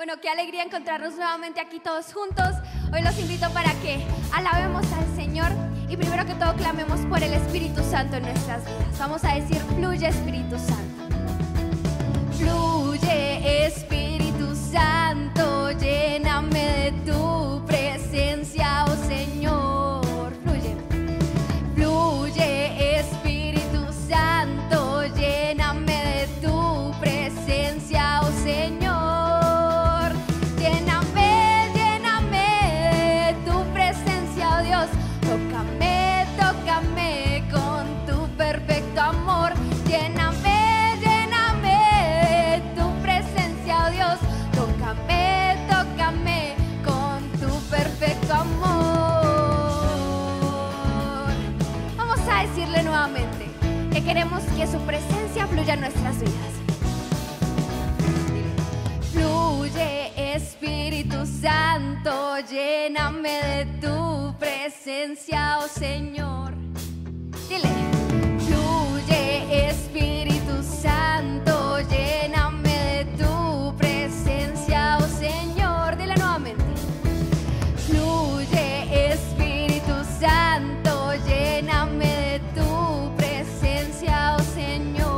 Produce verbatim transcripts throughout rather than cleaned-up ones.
Bueno, qué alegría encontrarnos nuevamente aquí todos juntos. Hoy los invito para que alabemos al Señor y primero que todo clamemos por el Espíritu Santo en nuestras vidas. Vamos a decir: fluye Espíritu Santo. Fluye Espíritu Santo, lléname de tu presencia, oh Señor. Fluye, fluye Espíritu Santo, lléname de tu presencia, oh Señor. Tócame, tócame con tu perfecto amor. Lléname, lléname de tu presencia, oh Dios. Tócame, tócame con tu perfecto amor. Vamos a decirle nuevamente que queremos que su presencia fluya en nuestras vidas. Fluye Espíritu Santo, lléname de tu presencia, oh Señor. Dile: fluye Espíritu Santo, lléname de tu presencia, oh Señor. Dile nuevamente: fluye Espíritu Santo, lléname de tu presencia, oh Señor.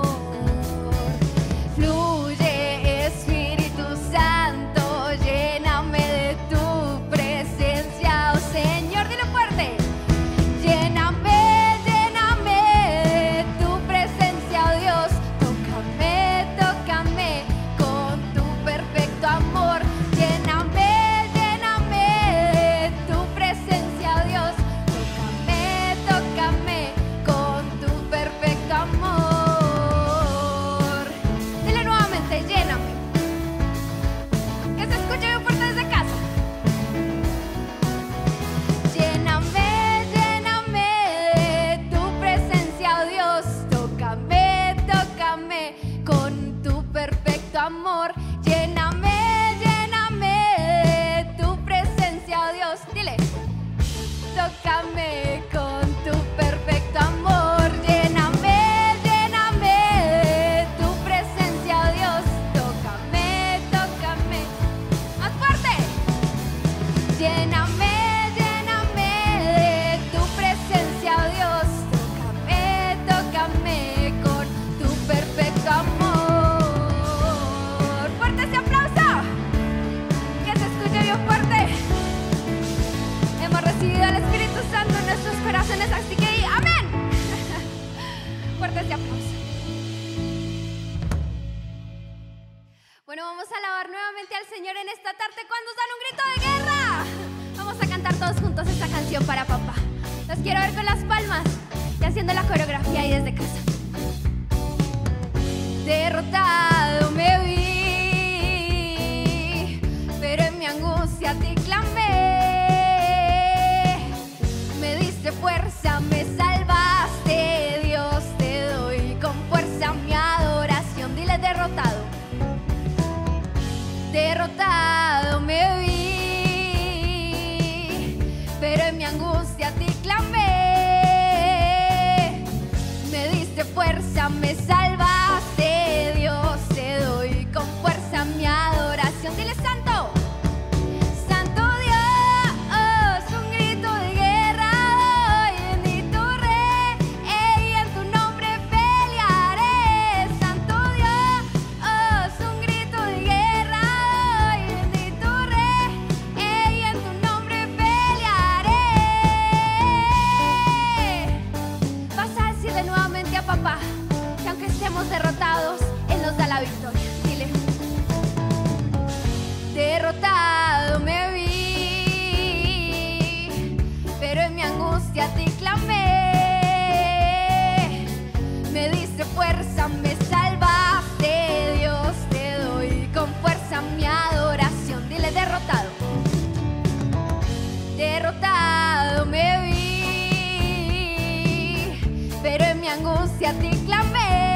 Amor, lléname, lléname de tu presencia, oh Dios. Dile: tócame con tu perfecto amor. Lléname, lléname de tu presencia, oh Dios. Tócame, tócame. Más fuerte. Lléname, lléname de tu presencia, oh Dios. Tócame, tócame con tu perfecto amor. Al Espíritu Santo en nuestros corazones, así que amén. Fuerte ese aplauso. Bueno, vamos a alabar nuevamente al Señor en esta tarde. ¿Cuántos dan un grito de guerra? Vamos a cantar todos juntos esta canción para papá. Los quiero ver con las palmas y haciendo la coreografía ahí desde casa. Derrotado me vi, pero en mi angustia te clamé. Fuerza, me salvaste, Dios, te doy con fuerza mi adoración. Dile: derrotado, derrotado me vi, pero en mi angustia te clamé. Me diste fuerza, me salvaste, Dios, te doy con fuerza mi adoración. Dile: santo. Derrotados, Él nos da la victoria. Dile: derrotado me vi, pero en mi angustia te clamé. Me diste fuerza, me salvaste, Dios, te doy con fuerza mi adoración. Dile: derrotado, derrotado me vi, pero en mi angustia te clamé.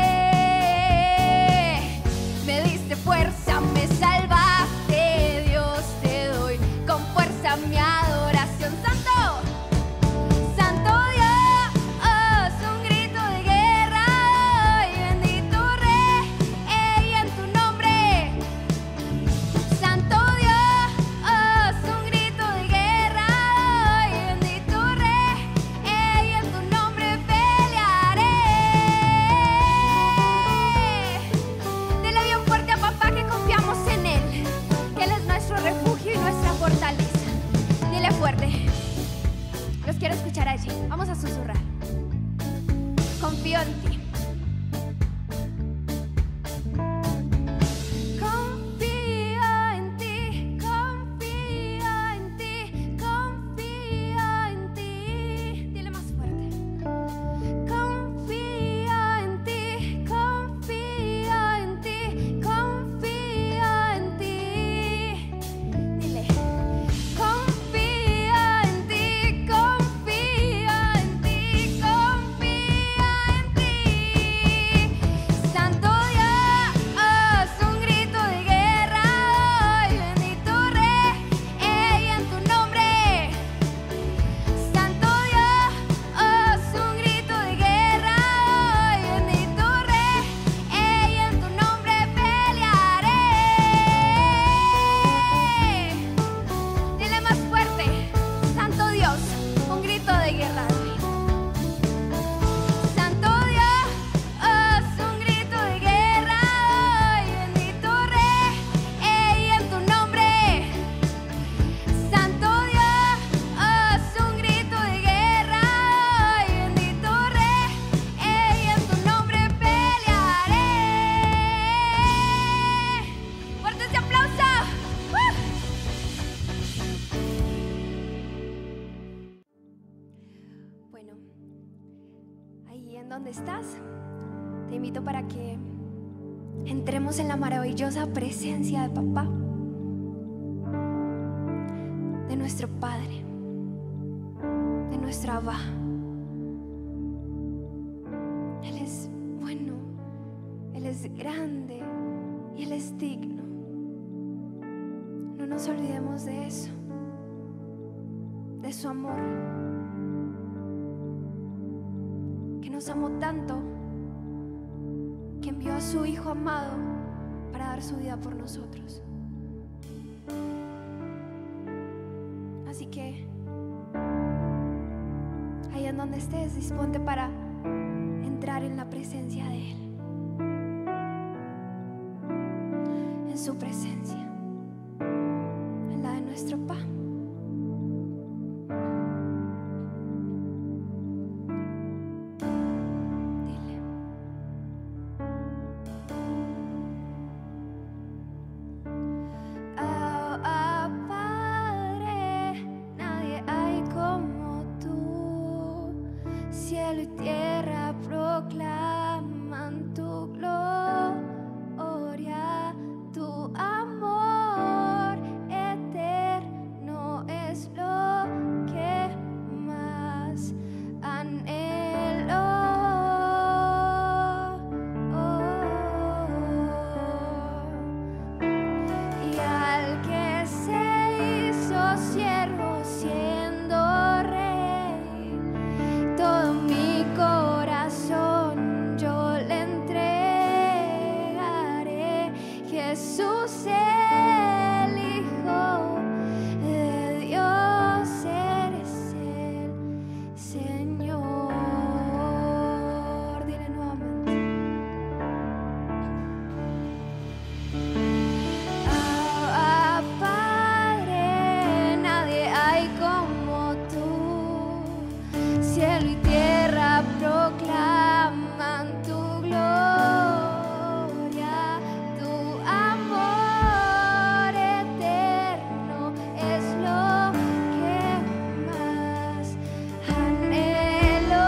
Fuerza, me salvaste, Dios, te doy con fuerza mi adoración. Santo, santo Dios, un grito de guerra, y bendito Rey, y en tu nombre. Santo donde estás, te invito para que entremos en la maravillosa presencia de papá, de nuestro Padre, de nuestro Abba. Él es bueno, Él es grande y Él es digno. No nos olvidemos de eso, de su amor, que nos amó tanto que envió a su Hijo amado para dar su vida por nosotros. Así que ahí en donde estés, disponte para entrar en la presencia de Él, en su presencia, en la de nuestro Papá. Cielo y tierra proclaman tu gloria, tu amor eterno es lo que más anhelo. Y al que se hizo siervo siendo rey, todo mi corazón yo le entregaré. Jesús el Hijo de Dios, eres el Señor. Dile nuevamente. Ah, Padre, nadie hay como tú. Cielo y tierra proclaman tu gloria, tu amor eterno es lo que más anhelo.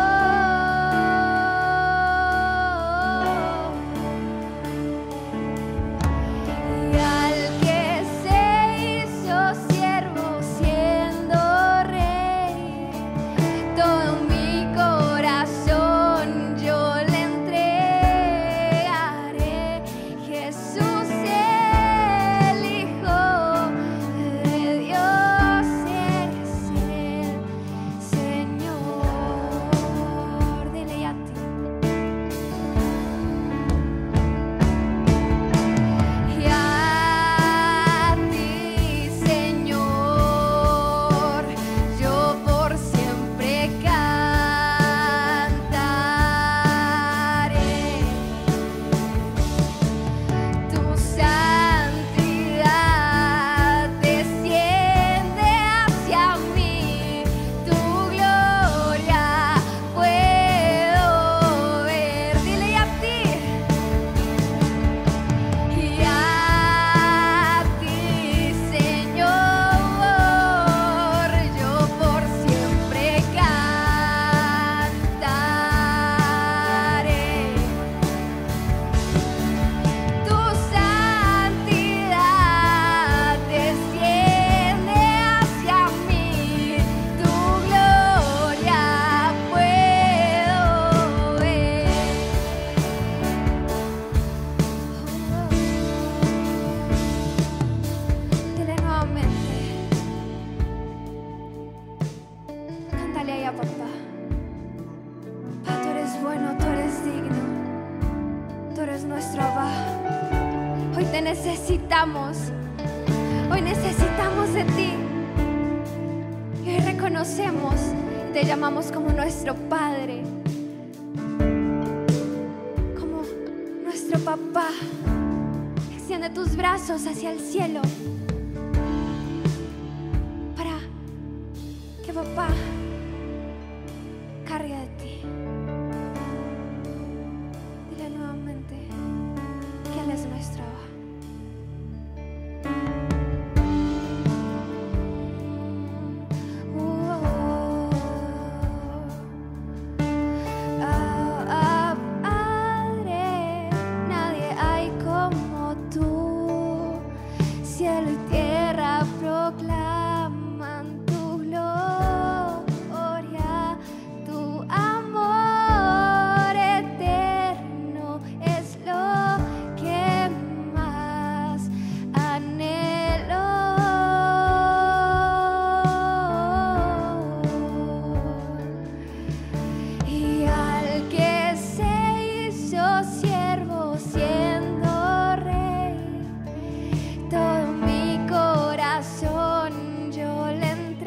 Y al que se hizo siervo siendo rey, todo mi corazón yo le entregaré. Jesús el Hijo de Dios, eres el Señor. Dile a ti. Y a ti, Señor, yo por siempre cantaré. Tu santidad desciende hacia mí, tu gloria puedo ver. Dile y a ti. Y a ti, Señor, yo por siempre cantaré. Tu santidad desciende hacia mí, tu gloria puedo ver. Dile nuevamente. Cántale ahí a papá. Papá, tú eres bueno, tú eres digno, tú eres nuestro Abba. Hoy te necesitamos, hoy necesitamos de ti. Y hoy reconocemos y te llamamos como nuestro Padre, como nuestro papá. Extiende tus brazos hacia el cielo para que papá cargue de ti. Dile nuevamente que Él es nuestro Abba. Oh, oh, oh. Ah, ah. cielo y tierra proclaman tu gloria, tu amor eterno es lo que más anhelo. Y al que se hizo siervo siendo rey, todo mi corazón yo le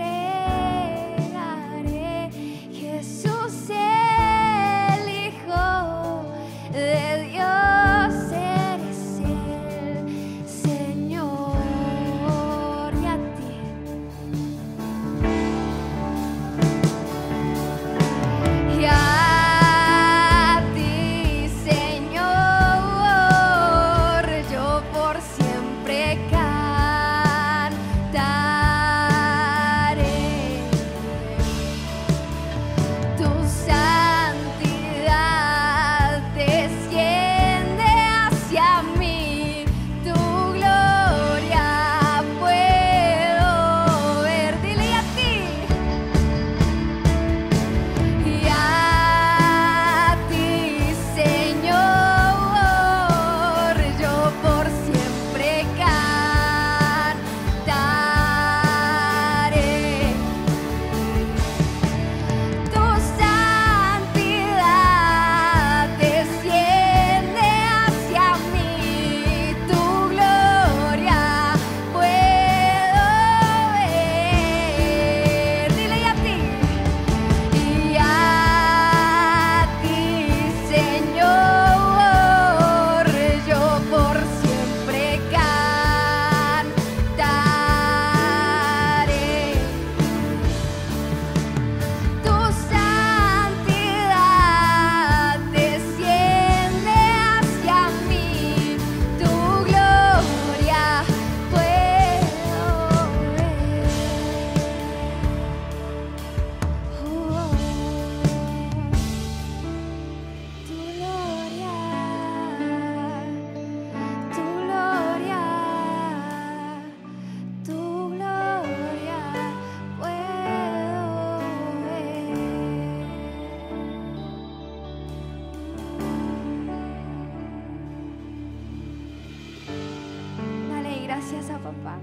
entregaré. Jesús el Hijo de Dios, eres el Señor, y a ti, y a ti, Señor, yo por siempre cantaré. Tu santidad desciende hacia mí, tu gloria puedo ver. Dile, y a ti, y a ti, Señor, yo por siempre cantaré. Tu santidad desciende hacia mí, tu gloria puedo ver. Dile, y a ti, y a ti, Señor, yo por siempre cantaré. Tu santidad desciende hacia mí, tu gloria puedo ver. Oh, tu gloria, tu gloria, tu gloria puedo ver. Dale gracias a papá.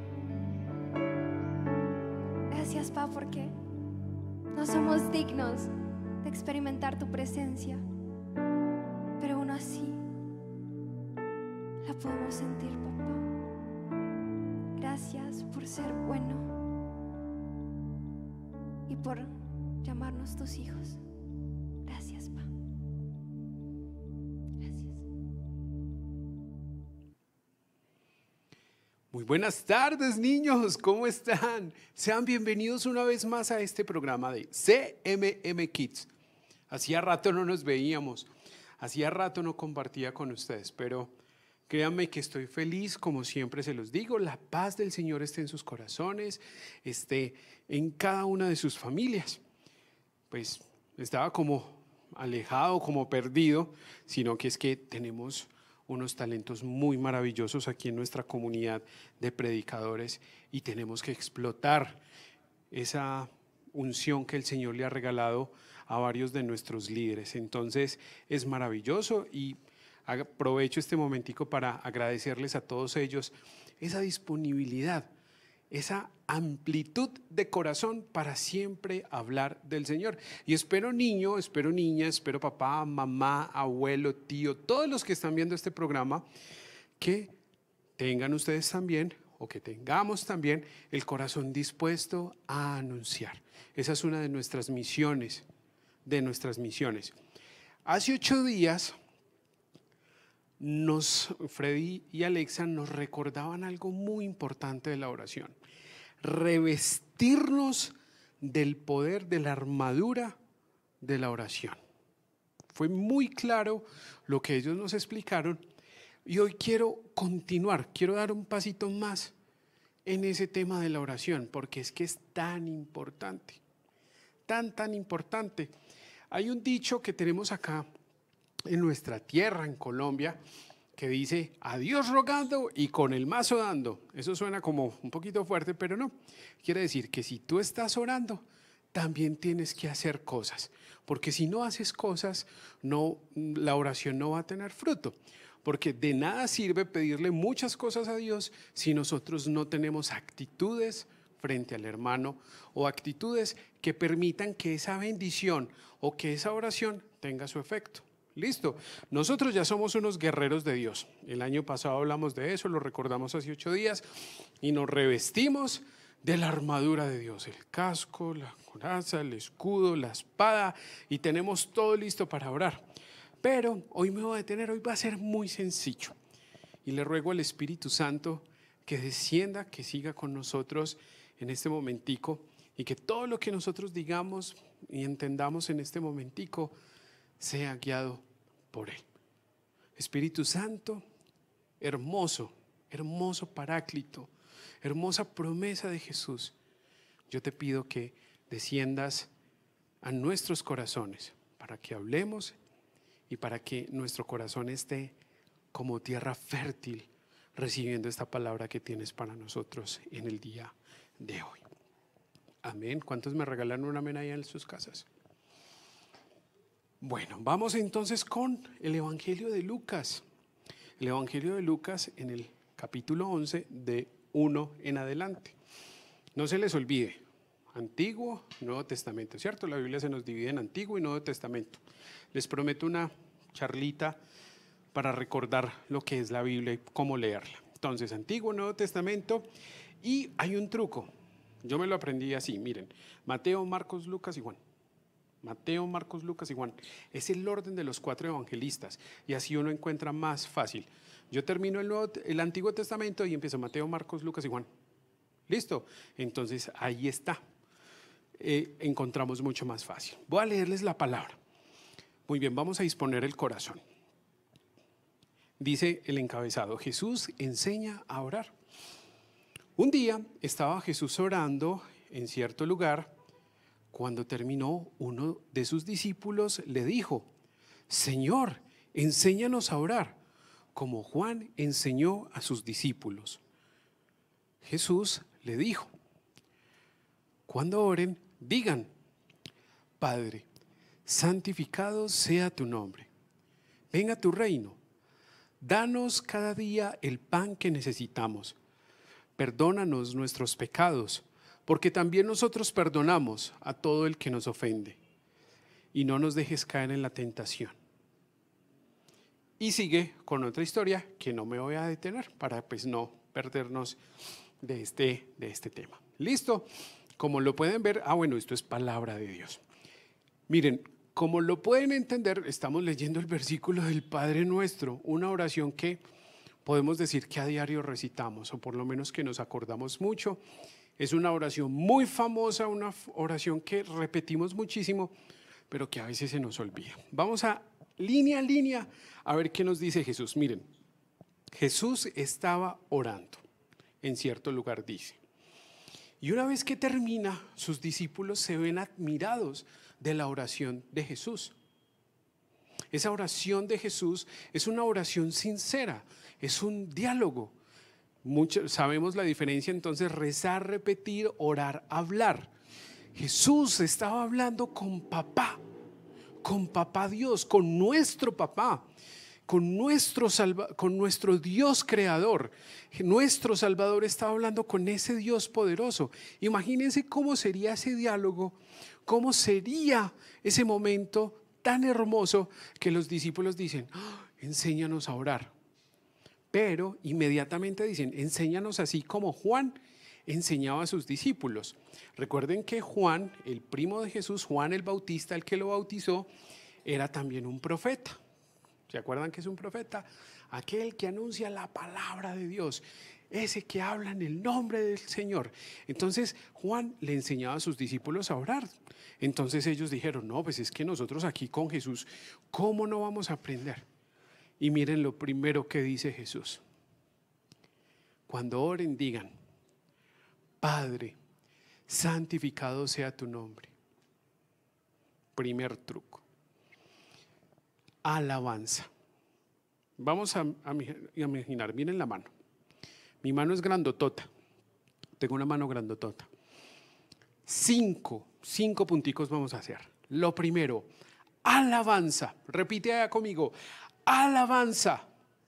Gracias, papá, porque no somos dignos de experimentar tu presencia, pero aún así la podemos sentir, papá. Gracias por ser bueno y por llamarnos tus hijos. Gracias, papá. Gracias. Muy buenas tardes, niños, ¿cómo están? Sean bienvenidos una vez más a este programa de C M M Kids. Hacía rato no nos veíamos, hacía rato no compartía con ustedes, pero créanme que estoy feliz, como siempre se los digo. La paz del Señor esté en sus corazones, esté en cada una de sus familias. Pues estaba como alejado, como perdido, sino que es que tenemos unos talentos muy maravillosos aquí en nuestra comunidad de predicadores y tenemos que explotar esa unción que el Señor le ha regalado a varios de nuestros líderes. Entonces es maravilloso y aprovecho este momentico para agradecerles a todos ellos esa disponibilidad, esa amplitud de corazón para siempre hablar del Señor. Y espero niño, espero niña, espero papá, mamá, abuelo, tío, todos los que están viendo este programa, que tengan ustedes también, o que tengamos también, el corazón dispuesto a anunciar. Esa es una de nuestras misiones, de nuestras misiones. Hace ocho días, nos, Freddy y Alexa nos recordaban algo muy importante de la oración: revestirnos del poder de la armadura de la oración. Fue muy claro lo que ellos nos explicaron y hoy quiero continuar, quiero dar un pasito más en ese tema de la oración, porque es que es tan importante, tan, tan importante. Hay un dicho que tenemos acá en nuestra tierra, en Colombia, que dice a Dios rogando y con el mazo dando. Eso suena como un poquito fuerte, pero no. Quiere decir que si tú estás orando, también tienes que hacer cosas, porque si no haces cosas, no, la oración no va a tener fruto, porque de nada sirve pedirle muchas cosas a Dios si nosotros no tenemos actitudes frente al hermano o actitudes que permitan que esa bendición o que esa oración tenga su efecto. Listo, nosotros ya somos unos guerreros de Dios. El año pasado hablamos de eso, lo recordamos hace ocho días, y nos revestimos de la armadura de Dios, el casco, la coraza, el escudo, la espada, y tenemos todo listo para orar. Pero hoy me voy a detener, hoy va a ser muy sencillo. Y le ruego al Espíritu Santo que descienda, que siga con nosotros en este momentico, y que todo lo que nosotros digamos y entendamos en este momentico sea guiado por Él. Espíritu Santo, hermoso, hermoso Paráclito, hermosa promesa de Jesús, yo te pido que desciendas a nuestros corazones para que hablemos y para que nuestro corazón esté como tierra fértil recibiendo esta palabra que tienes para nosotros en el día de hoy. Amén. ¿Cuántos me regalan un amén allá en sus casas? Bueno, vamos entonces con el Evangelio de Lucas. El Evangelio de Lucas en el capítulo once, de uno en adelante. No se les olvide, Antiguo, Nuevo Testamento, ¿cierto? La Biblia se nos divide en Antiguo y Nuevo Testamento. Les prometo una charlita para recordar lo que es la Biblia y cómo leerla. Entonces, Antiguo, Nuevo Testamento, y hay un truco. Yo me lo aprendí así, miren, Mateo, Marcos, Lucas y Juan. Mateo, Marcos, Lucas y Juan. Es el orden de los cuatro evangelistas y así uno encuentra más fácil. Yo termino el, Nuevo, el Antiguo Testamento y empiezo Mateo, Marcos, Lucas y Juan. ¿Listo? Entonces ahí está. Eh, encontramos mucho más fácil. Voy a leerles la palabra. Muy bien, vamos a disponer el corazón. Dice el encabezado: Jesús enseña a orar. Un día estaba Jesús orando en cierto lugar. Cuando terminó, uno de sus discípulos le dijo: Señor, enséñanos a orar, como Juan enseñó a sus discípulos. Jesús le dijo: cuando oren, digan: Padre, santificado sea tu nombre, venga tu reino, danos cada día el pan que necesitamos, perdónanos nuestros pecados, porque también nosotros perdonamos a todo el que nos ofende, y no nos dejes caer en la tentación. Y sigue con otra historia que no me voy a detener para pues no perdernos de este, de este tema. ¿Listo? Como lo pueden ver, ah bueno, esto es palabra de Dios. Miren, como lo pueden entender, estamos leyendo el versículo del Padre Nuestro, una oración que podemos decir que a diario recitamos, o por lo menos que nos acordamos mucho. Es una oración muy famosa, una oración que repetimos muchísimo, pero que a veces se nos olvida. Vamos a línea a línea a ver qué nos dice Jesús. Miren, Jesús estaba orando en cierto lugar, dice. Y una vez que termina, sus discípulos se ven admirados de la oración de Jesús. Esa oración de Jesús es una oración sincera, es un diálogo. Mucho, sabemos la diferencia entonces, rezar, repetir, orar, hablar. Jesús estaba hablando con papá, con papá Dios, con nuestro papá, con nuestro, salva, con nuestro Dios creador. Nuestro Salvador estaba hablando con ese Dios poderoso. Imagínense cómo sería ese diálogo, cómo sería ese momento tan hermoso que los discípulos dicen: ¡Oh, enséñanos a orar! Pero inmediatamente dicen: enséñanos así como Juan enseñaba a sus discípulos. Recuerden que Juan, el primo de Jesús, Juan el Bautista, el que lo bautizó, era también un profeta. ¿Se acuerdan que es un profeta? Aquel que anuncia la palabra de Dios, ese que habla en el nombre del Señor. Entonces Juan le enseñaba a sus discípulos a orar. Entonces ellos dijeron: no, pues es que nosotros aquí con Jesús, ¿cómo no vamos a aprender? Y miren lo primero que dice Jesús: cuando oren, digan: Padre, santificado sea tu nombre. Primer truco. Alabanza. Vamos a, a imaginar, miren la mano. Mi mano es grandotota. Tengo una mano grandotota. Cinco, cinco punticos vamos a hacer. Lo primero, alabanza. Repite allá conmigo, alabanza.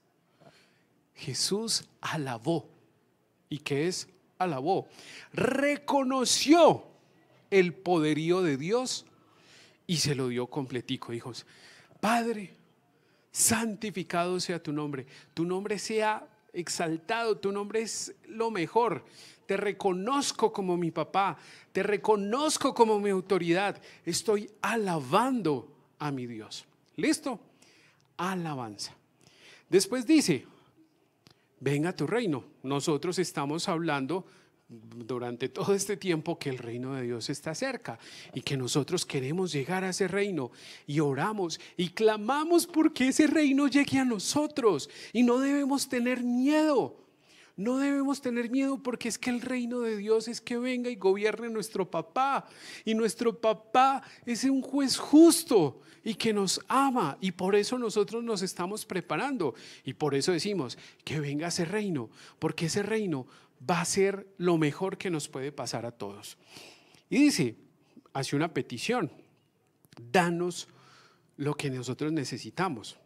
Jesús alabó. ¿Y qué es? Alabó. Reconoció el poderío de Dios y se lo dio completico. Dijo, Padre, santificado sea tu nombre. Tu nombre sea exaltado. Tu nombre es lo mejor. Te reconozco como mi papá. Te reconozco como mi autoridad. Estoy alabando a mi Dios. ¿Listo? Alabanza. Después dice, venga tu reino. Nosotros estamos hablando durante todo este tiempo que el reino de Dios está cerca y que nosotros queremos llegar a ese reino y oramos y clamamos porque ese reino llegue a nosotros y no debemos tener miedo. No debemos tener miedo porque es que el reino de Dios es que venga y gobierne nuestro papá. Y nuestro papá es un juez justo y que nos ama. Y por eso nosotros nos estamos preparando. Y por eso decimos que venga ese reino. Porque ese reino va a ser lo mejor que nos puede pasar a todos. Y dice, hace una petición. Danos lo que nosotros necesitamos.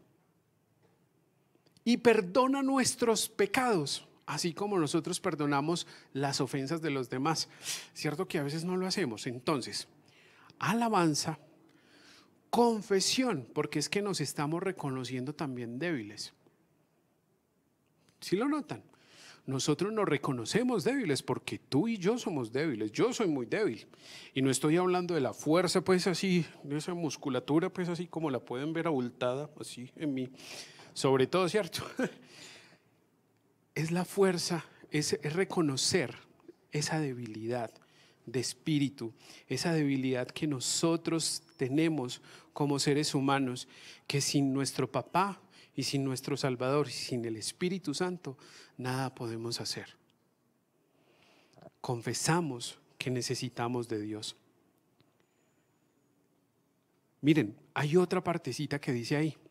Y perdona nuestros pecados, así como nosotros perdonamos las ofensas de los demás. Cierto que a veces no lo hacemos. Entonces, alabanza, confesión, porque es que nos estamos reconociendo también débiles. ¿Sí lo notan? Nosotros nos reconocemos débiles porque tú y yo somos débiles. Yo soy muy débil. Y no estoy hablando de la fuerza, pues así, de esa musculatura, pues así como la pueden ver abultada, así en mí. Sobre todo, ¿cierto? Es la fuerza, es, es reconocer esa debilidad de espíritu, esa debilidad que nosotros tenemos como seres humanos, que sin nuestro papá y sin nuestro Salvador y sin el Espíritu Santo, nada podemos hacer. Confesamos que necesitamos de Dios. Miren, hay otra partecita que dice ahí.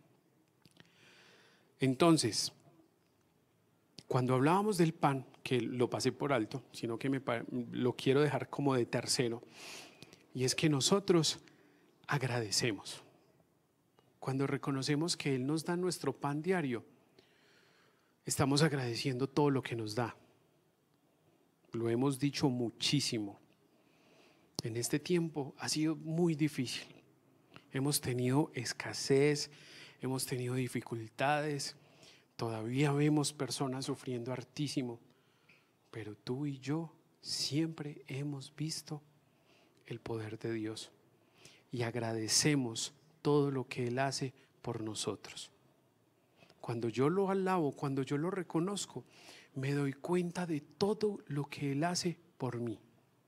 Entonces, cuando hablábamos del pan, que lo pasé por alto, sino que me, lo quiero dejar como de tercero, y es que nosotros agradecemos. Cuando reconocemos que Él nos da nuestro pan diario, estamos agradeciendo todo lo que nos da. Lo hemos dicho muchísimo. En este tiempo ha sido muy difícil. Hemos tenido escasez, hemos tenido dificultades. Todavía vemos personas sufriendo hartísimo, pero tú y yo siempre hemos visto el poder de Dios y agradecemos todo lo que Él hace por nosotros. Cuando yo lo alabo, cuando yo lo reconozco, me doy cuenta de todo lo que Él hace por mí.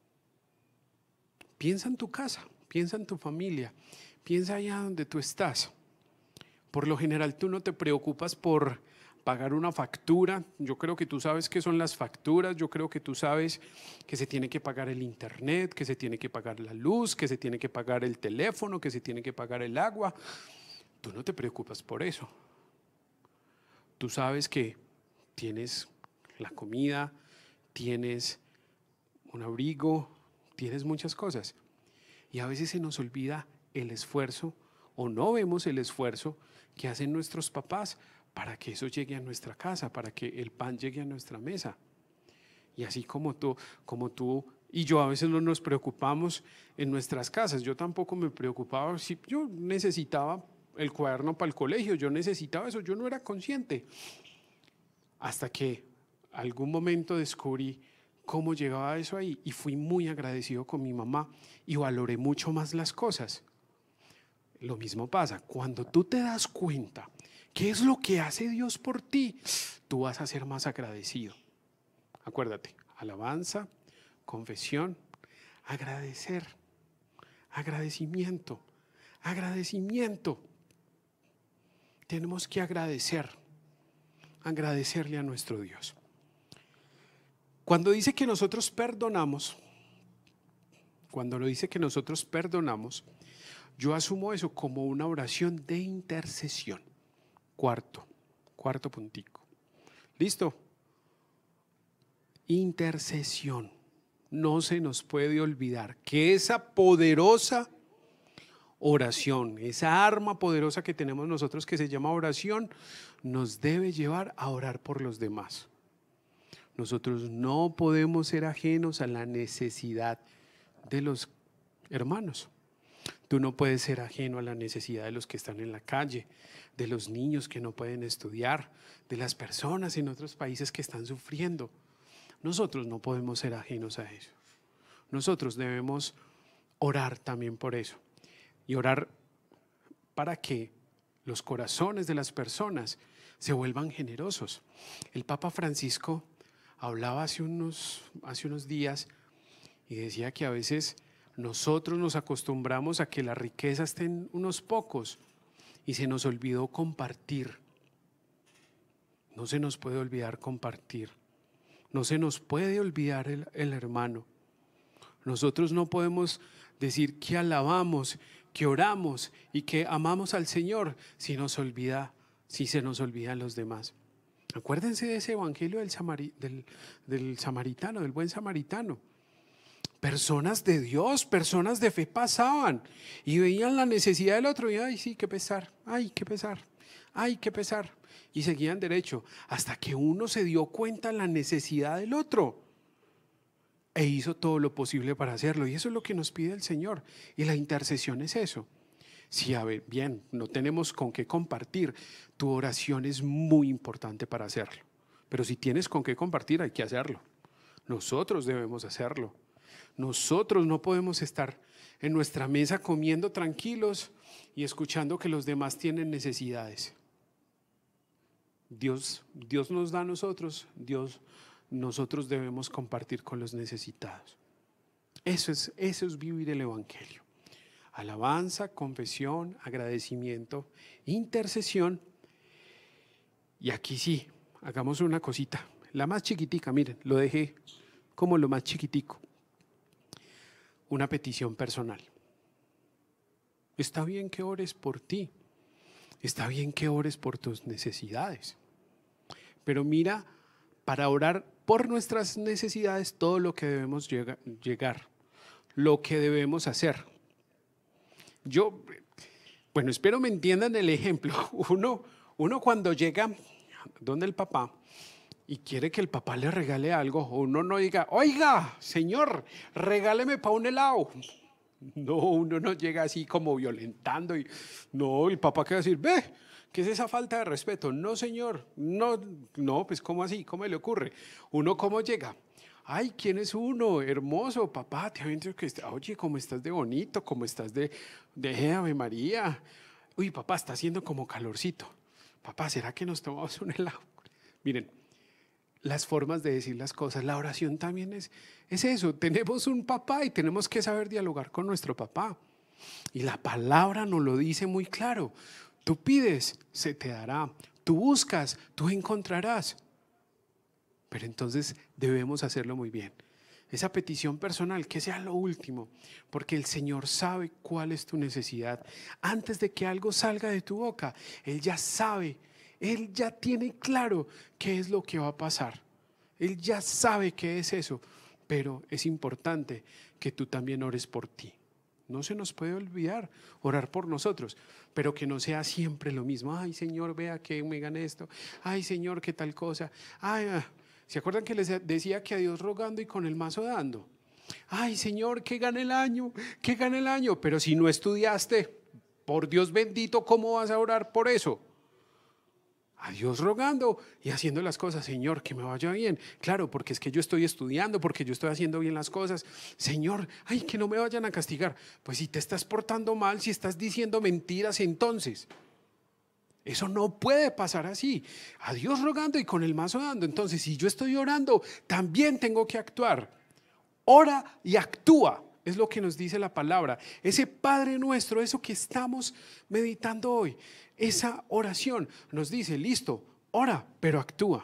Piensa en tu casa, piensa en tu familia, piensa allá donde tú estás. Por lo general tú no te preocupas por pagar una factura. Yo creo que tú sabes qué son las facturas. Yo creo que tú sabes que se tiene que pagar el internet, que se tiene que pagar la luz, que se tiene que pagar el teléfono, que se tiene que pagar el agua. Tú no te preocupas por eso. Tú sabes que tienes la comida, tienes un abrigo, tienes muchas cosas. Y a veces se nos olvida el esfuerzo o no vemos el esfuerzo que hacen nuestros papás para que eso llegue a nuestra casa, para que el pan llegue a nuestra mesa. Y así como tú, como tú y yo a veces no nos preocupamos en nuestras casas. Yo tampoco me preocupaba, si yo necesitaba el cuaderno para el colegio, yo necesitaba eso, yo no era consciente. Hasta que algún momento descubrí cómo llegaba eso ahí y fui muy agradecido con mi mamá y valoré mucho más las cosas. Lo mismo pasa, cuando tú te das cuenta qué es lo que hace Dios por ti, tú vas a ser más agradecido. Acuérdate, alabanza, confesión, agradecer, agradecimiento, agradecimiento. Tenemos que agradecer, agradecerle a nuestro Dios. Cuando dice que nosotros perdonamos, cuando lo dice que nosotros perdonamos, yo asumo eso como una oración de intercesión. Cuarto, cuarto puntico. ¿Listo? Intercesión. No se nos puede olvidar que esa poderosa oración, esa arma poderosa que tenemos nosotros que se llama oración, nos debe llevar a orar por los demás. Nosotros no podemos ser ajenos a la necesidad de los hermanos. Tú no puedes ser ajeno a la necesidad de los que están en la calle, de los niños que no pueden estudiar, de las personas en otros países que están sufriendo. Nosotros no podemos ser ajenos a eso. Nosotros debemos orar también por eso. Y orar para que los corazones de las personas se vuelvan generosos. El Papa Francisco hablaba hace unos, hace unos días y decía que a veces nosotros nos acostumbramos a que la riqueza esté en unos pocos y se nos olvidó compartir. No se nos puede olvidar compartir. No se nos puede olvidar el, el hermano. Nosotros no podemos decir que alabamos, que oramos y que amamos al Señor si nos olvida, si se nos olvidan los demás. Acuérdense de ese evangelio del, samari, del, del samaritano, del buen samaritano. Personas de Dios, personas de fe pasaban y veían la necesidad del otro y ay sí, qué pesar, ay qué pesar, ay qué pesar. Y seguían derecho hasta que uno se dio cuenta de la necesidad del otro e hizo todo lo posible para hacerlo. Y eso es lo que nos pide el Señor. Y la intercesión es eso. Si, a ver, bien, no tenemos con qué compartir, tu oración es muy importante para hacerlo. Pero si tienes con qué compartir, hay que hacerlo. Nosotros debemos hacerlo. Nosotros no podemos estar en nuestra mesa comiendo tranquilos y escuchando que los demás tienen necesidades. Dios, Dios nos da a nosotros, Dios, nosotros debemos compartir con los necesitados. Eso es, eso es vivir el evangelio. Alabanza, confesión, agradecimiento, intercesión. Y aquí sí, hagamos una cosita, la más chiquitica, miren, lo dejé como lo más chiquitico. Una petición personal. Está bien que ores por ti, está bien que ores por tus necesidades, pero mira, para orar por nuestras necesidades, todo lo que debemos llega, llegar, lo que debemos hacer. Yo, bueno, espero me entiendan el ejemplo. Uno, uno cuando llega donde el papá y quiere que el papá le regale algo, uno no diga, oiga, señor, regáleme para un helado. No, uno no llega así como violentando y no, el papá qué va a decir, ve, ¿qué es esa falta de respeto? No, señor, no, no, pues ¿cómo así? ¿Cómo le ocurre? Uno ¿cómo llega? Ay, ¿quién es uno? Hermoso, papá, te aviento que está, oye, ¿cómo estás de bonito? ¿Cómo estás de, de Ave María? Uy, papá, está haciendo como calorcito. Papá, ¿será que nos tomamos un helado? Miren, las formas de decir las cosas, la oración también es, es eso, tenemos un papá y tenemos que saber dialogar con nuestro papá. Y la palabra nos lo dice muy claro, tú pides, se te dará, tú buscas, tú encontrarás. Pero entonces debemos hacerlo muy bien. Esa petición personal, que sea lo último, porque el Señor sabe cuál es tu necesidad. Antes de que algo salga de tu boca, Él ya sabe, Él ya tiene claro qué es lo que va a pasar. Él ya sabe qué es eso, pero es importante que tú también ores por ti. No se nos puede olvidar orar por nosotros, pero que no sea siempre lo mismo. Ay, Señor, vea que me gane esto. Ay, Señor, qué tal cosa. Ay, ah. ¿Se acuerdan que les decía que a Dios rogando y con el mazo dando? Ay, Señor, que gane el año, que gane el año. Pero si no estudiaste, por Dios bendito, ¿cómo vas a orar por eso? A Dios rogando y haciendo las cosas. Señor, que me vaya bien. Claro, porque es que yo estoy estudiando, porque yo estoy haciendo bien las cosas. Señor, ay, que no me vayan a castigar. Pues si te estás portando mal, si estás diciendo mentiras, entonces eso no puede pasar así. A Dios rogando y con el mazo dando. Entonces, si yo estoy orando, también tengo que actuar. Ora y actúa, es lo que nos dice la palabra. Ese Padre nuestro, eso que estamos meditando hoy, esa oración nos dice, listo, ora, pero actúa.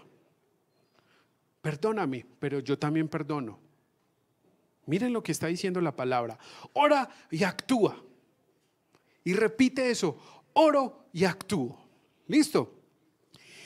Perdóname, pero yo también perdono. Miren lo que está diciendo la palabra. Ora y actúa. Y repite eso, oro y actúo. ¿Listo?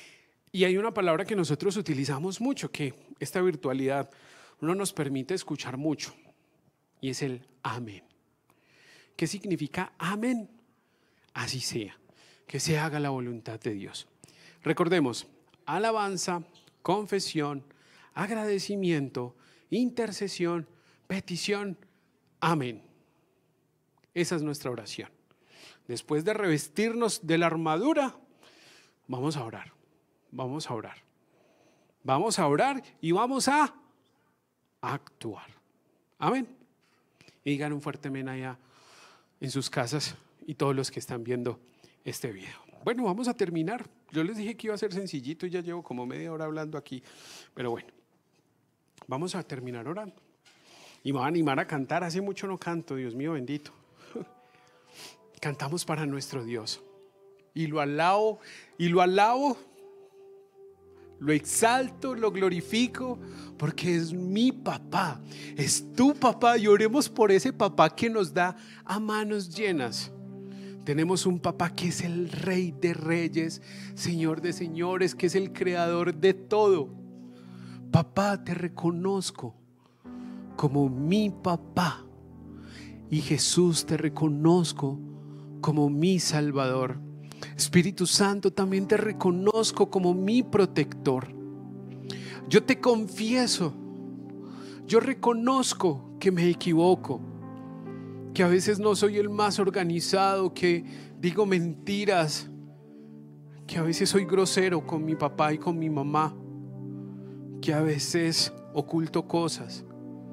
Y hay una palabra que nosotros utilizamos mucho, que esta virtualidad no nos permite escuchar mucho, y es el amén. ¿Qué significa amén? Así sea, que se haga la voluntad de Dios. Recordemos, alabanza, confesión, agradecimiento, intercesión, petición, amén. Esa es nuestra oración. Después de revestirnos de la armadura, vamos a orar, vamos a orar. Vamos a orar y vamos a actuar. Amén. Y digan un fuerte amén allá en sus casas y todos los que están viendo este video. Bueno, vamos a terminar. Yo les dije que iba a ser sencillito y ya llevo como media hora hablando aquí. Pero bueno, vamos a terminar orando. Y me voy a animar a cantar. Hace mucho no canto, Dios mío bendito. Cantamos para nuestro Dios. Y lo alabo, y lo alabo, lo exalto, lo glorifico, porque es mi papá, es tu papá. Y oremos por ese papá que nos da a manos llenas. Tenemos un papá que es el Rey de Reyes, Señor de Señores, que es el creador de todo. Papá, te reconozco como mi papá, y Jesús, te reconozco como mi Salvador. Espíritu Santo, también te reconozco como mi protector. Yo te confieso, yo reconozco que me equivoco, que a veces no soy el más organizado, que digo mentiras, que a veces soy grosero con mi papá y con mi mamá, que a veces oculto cosas,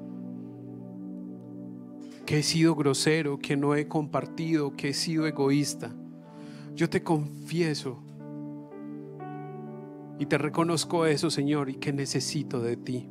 que he sido grosero, que no he compartido, que he sido egoísta. Yo te confieso y te reconozco eso, Señor, y que necesito de ti.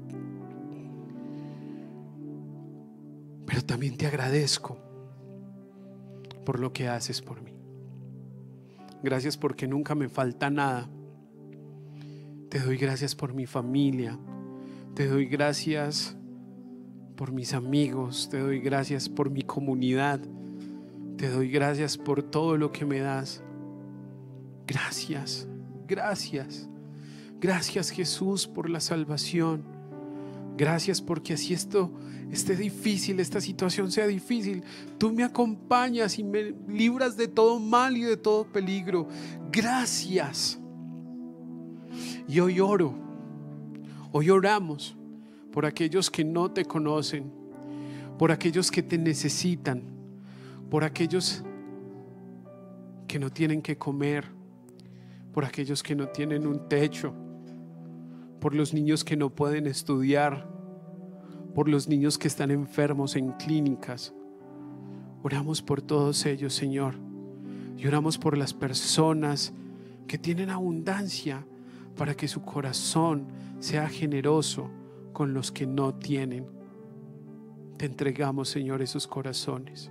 Pero también te agradezco por lo que haces por mí. Gracias porque nunca me falta nada. Te doy gracias por mi familia. Te doy gracias por mis amigos. Te doy gracias por mi comunidad. Te doy gracias por todo lo que me das. Gracias, gracias. Gracias, Jesús, por la salvación. Gracias porque así esto esté difícil, esta situación sea difícil, tú me acompañas y me libras de todo mal y de todo peligro. Gracias. Y hoy oro, hoy oramos por aquellos que no te conocen, por aquellos que te necesitan, por aquellos que no tienen que comer, por aquellos que no tienen un techo, por los niños que no pueden estudiar, por los niños que están enfermos en clínicas. Oramos por todos ellos, Señor, y oramos por las personas que tienen abundancia, para que su corazón sea generoso con los que no tienen. Te entregamos, Señor, esos corazones.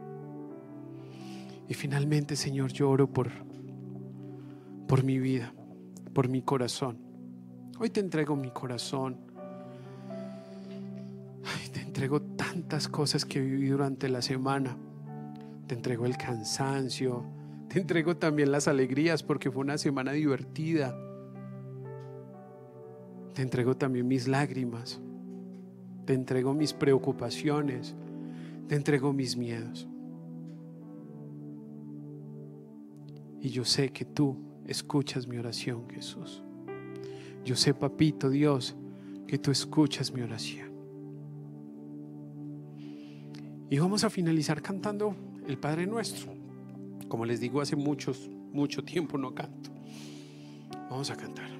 Y finalmente, Señor, yo oro por, por mi vida, por mi corazón. Hoy te entrego mi corazón. Ay, te entrego tantas cosas que viví durante la semana. Te entrego el cansancio. Te entrego también las alegrías porque fue una semana divertida. Te entrego también mis lágrimas. Te entrego mis preocupaciones. Te entrego mis miedos. Y yo sé que tú escuchas mi oración, Jesús. Yo sé, papito Dios, que tú escuchas mi oración. Y vamos a finalizar cantando el Padre Nuestro. Como les digo, hace muchos, mucho tiempo no canto. Vamos a cantar.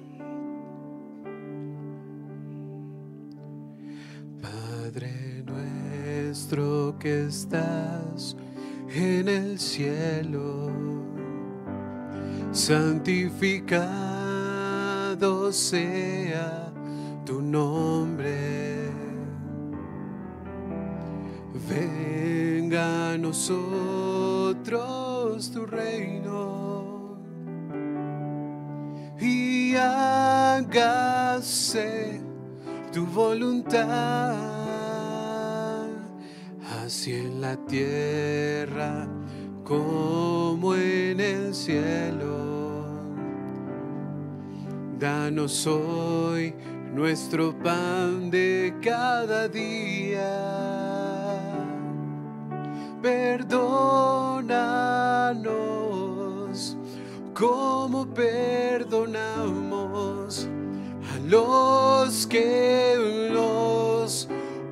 Padre nuestro que estás en el cielo, santificado sea tu nombre. Venga a nosotros tu reino y hágase tu voluntad, así en la tierra como en el cielo. Danos hoy nuestro pan de cada día. Perdónanos como perdonamos a los que nos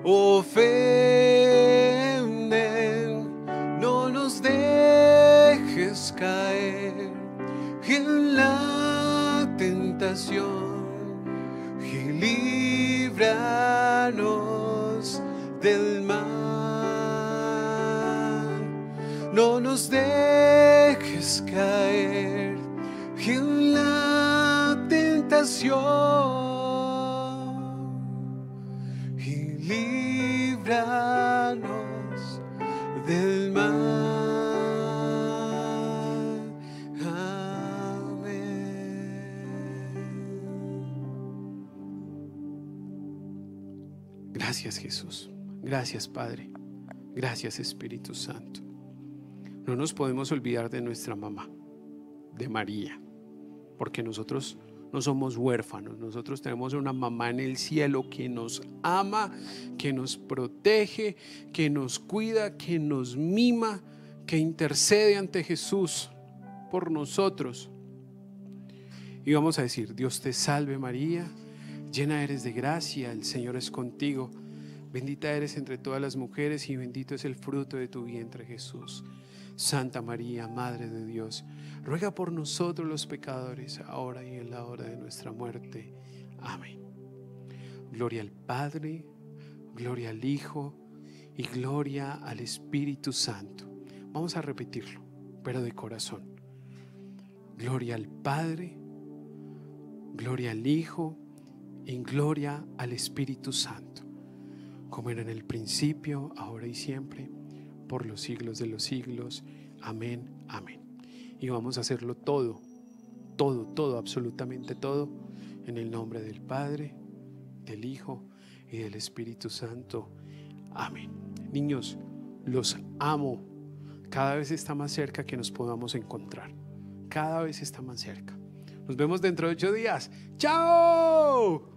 ofenden. No nos dejes caer en la tentación y líbranos del mal. No nos dejes caer en la tentación y líbranos del mal. Gracias, Jesús. Gracias, Padre. Gracias, Espíritu Santo. No nos podemos olvidar de nuestra mamá, de María, porque nosotros no somos huérfanos. Nosotros tenemos una mamá en el cielo que nos ama, que nos protege, que nos cuida, que nos mima, que intercede ante Jesús por nosotros. Y vamos a decir: Dios te salve María, llena eres de gracia, el Señor es contigo. Bendita eres entre todas las mujeres y bendito es el fruto de tu vientre, Jesús. Santa María, Madre de Dios, ruega por nosotros los pecadores, ahora y en la hora de nuestra muerte. Amén. Gloria al Padre, gloria al Hijo y gloria al Espíritu Santo. Vamos a repetirlo, pero de corazón. Gloria al Padre, gloria al Hijo y gloria al Espíritu Santo, como era en el principio, ahora y siempre, por los siglos de los siglos. Amén, amén. Y vamos a hacerlo todo, todo, todo, absolutamente todo, en el nombre del Padre, del Hijo y del Espíritu Santo. Amén. Niños, los amo. Cada vez está más cerca que nos podamos encontrar. Cada vez está más cerca. Nos vemos dentro de ocho días. ¡Chao!